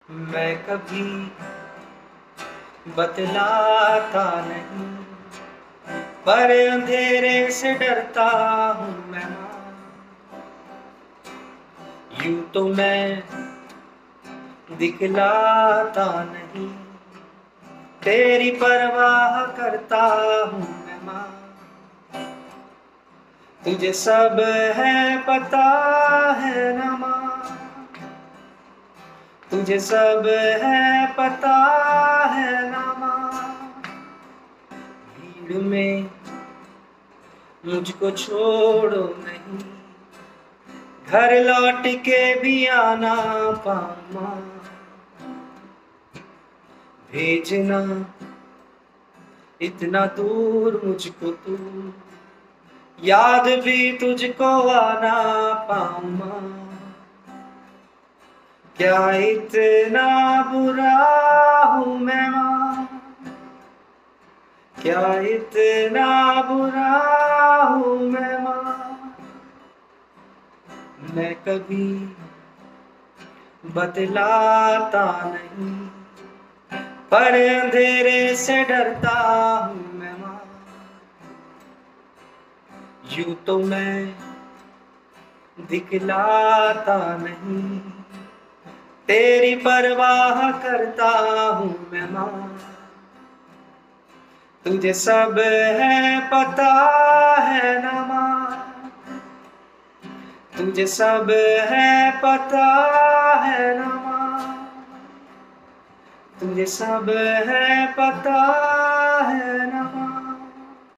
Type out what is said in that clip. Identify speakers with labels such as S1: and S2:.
S1: मैं कभी बतलाता नहीं, पर अंधेरे से डरता हूँ मैं माँ। यूं तो मैं दिखलाता नहीं, तेरी परवाह करता हूँ मैं माँ। तुझे सब है पता है ना माँ, तुझे सब है पता है ना माँ। भीड़ में मुझको छोड़ो नहीं, घर लौट के भी आना पाऊँ माँ। भेजना इतना दूर मुझको तू, याद भी तुझको आना पाऊँ माँ। क्या इतना बुरा हूँ मैं माँ, क्या इतना बुरा हूँ मैं माँ। मैं कभी बतलाता नहीं, पर अंधेरे से डरता हूँ मैं माँ। यूं तो मैं दिखलाता नहीं, तेरी परवाह करता हूँ मैं माँ। तुझे सब है पता है ना माँ, तुझे सब है पता है ना माँ, तुझे सब है पता